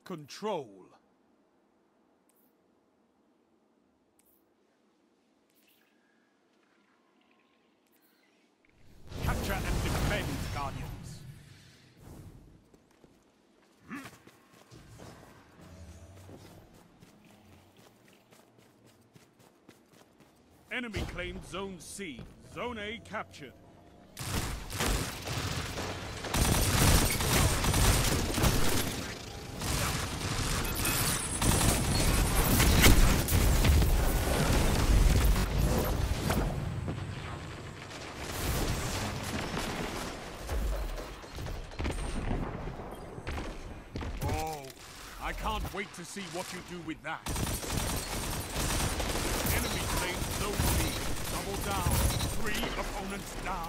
control. Capture and defend, Guardians. Enemy claimed Zone C. Zone A captured. Oh, I can't wait to see what you do with that. Enemy claimed Zone C. Double down. 3 opponents down.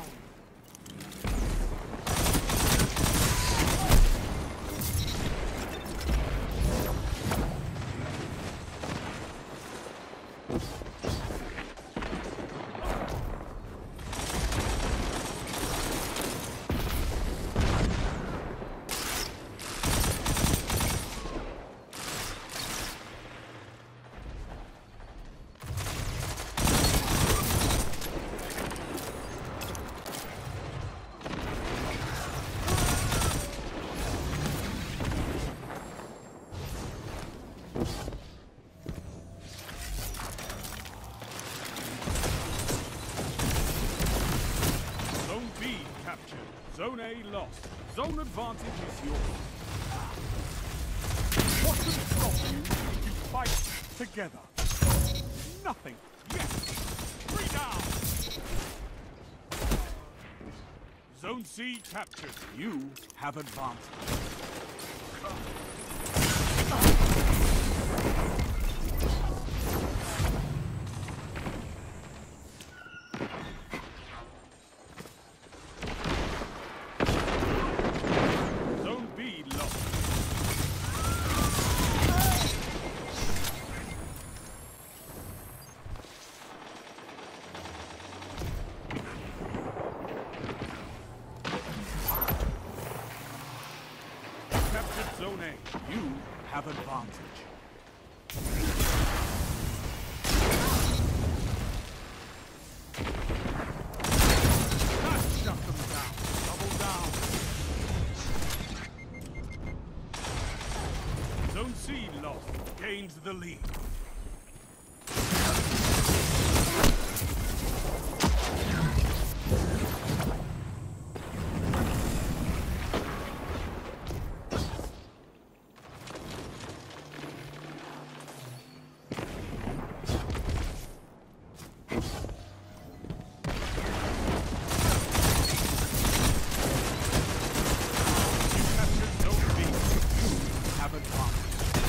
Zone B captured. Zone A lost. Zone advantage is yours. What could stop you if you fight together? Nothing. Yes. 3 down. Zone C captured. You have advantage. Zone B lost. Captured Zone A. You have advantage. That shut them down. Double down. Zone C lost. Gained the lead. Captured Zone B. You have advantage.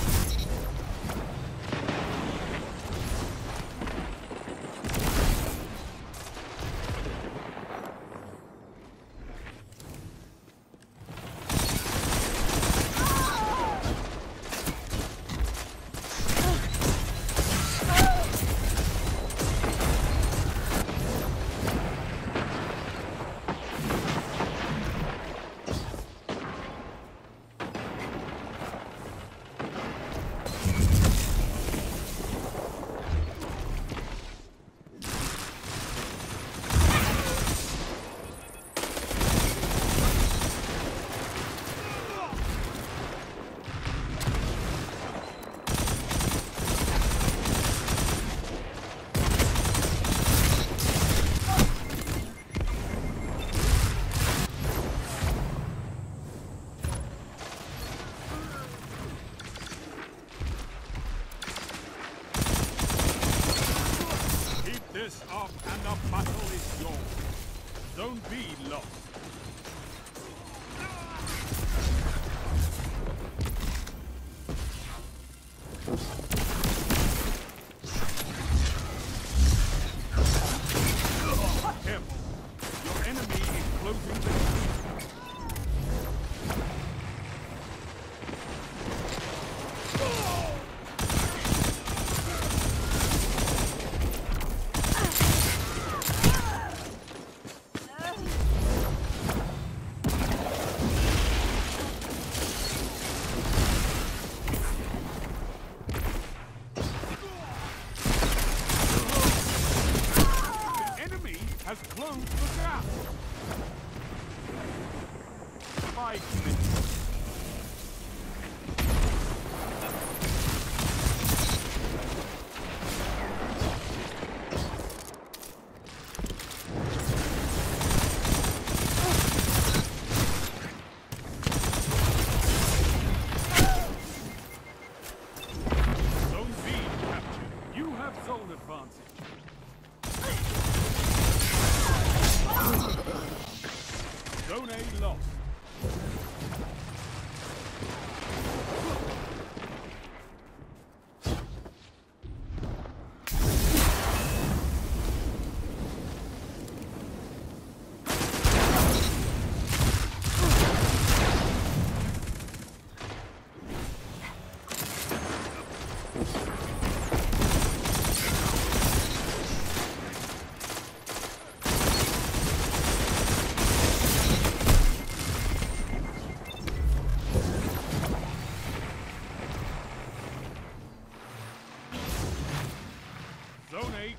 Keep this up and the battle is yours. Zone B lost. Careful. Your enemy is closing the gate.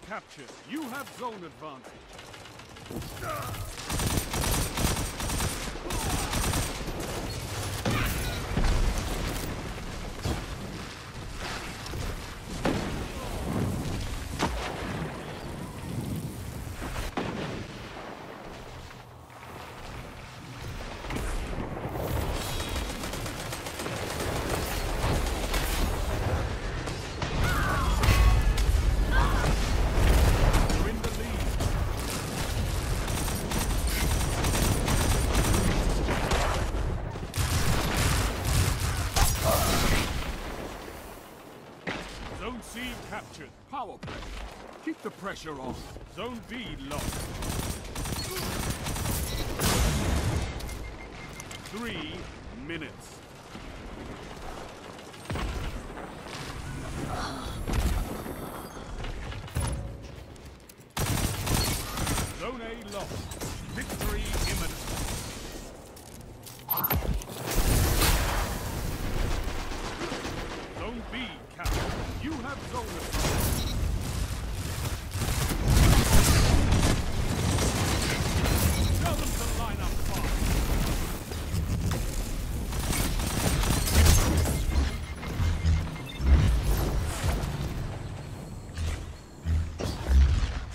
captured. You have zone advantage. Zone C captured. Power play. Keep the pressure on. Zone B lost. 3 minutes. Zone A lost. Victory imminent. Zone B captured. You have zone advantage. Tell them to line up fast.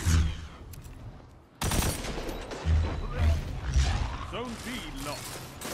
Zone B lost.